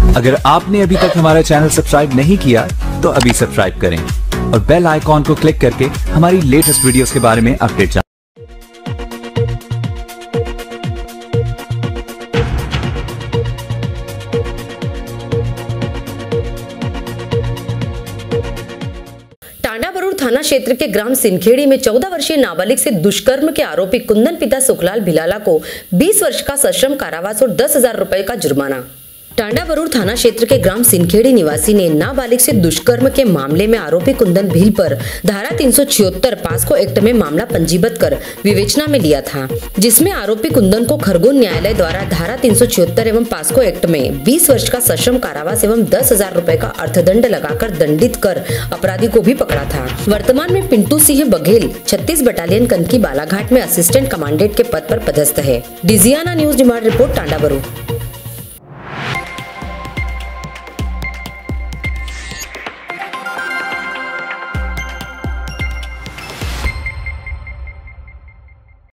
अगर आपने अभी तक हमारा चैनल सब्सक्राइब नहीं किया तो अभी सब्सक्राइब करें और बेल आइकॉन को क्लिक करके हमारी लेटेस्ट वीडियोस के बारे में अपडेट जानें। टांडा बरूर थाना क्षेत्र के ग्राम सिनखेड़ी में 14 वर्षीय नाबालिग से दुष्कर्म के आरोपी कुंदन पिता सुखलाल भिलाला को 20 वर्ष का सश्रम कारावास और 10,000 रुपए का जुर्माना। टांडा बरूर थाना क्षेत्र के ग्राम सिनखेड़ी निवासी ने नाबालिग से दुष्कर्म के मामले में आरोपी कुंदन भील पर धारा 376 पास्को एक्ट में मामला पंजीबद्ध कर विवेचना में लिया था, जिसमें आरोपी कुंदन को खरगोन न्यायालय द्वारा धारा 376 एवं पास्को एक्ट में 20 वर्ष का सश्रम कारावास एवं 10,000 रुपए का अर्थदंड लगाकर दंडित कर अपराधी को भी पकड़ा था। वर्तमान में पिंटू सिंह बघेल 36 बटालियन कनकी बालाघाट में असिस्टेंट कमांडेंट के पद पर पदस्थ है। Digiana news demand report Tanda बरूर।